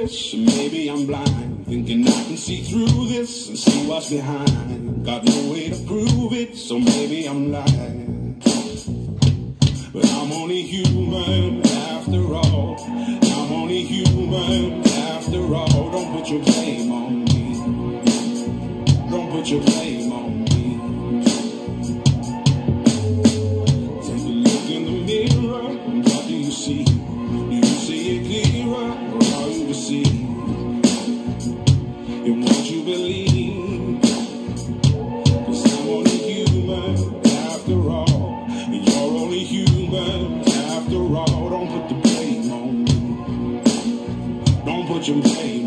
foolish, maybe I'm blind, thinking I can see through this and see what's behind. Got no way to prove it, so maybe I'm lying. But I'm only human after all. I'm only human after all. Don't put your blame on me. Don't put your blame on me. Take a look in the mirror, what do you see? Do you see it clearer, or are you deceived in what you believe? 'Cause I'm only human after all, and you're only human after all. Don't put the blame on me. Don't put your blame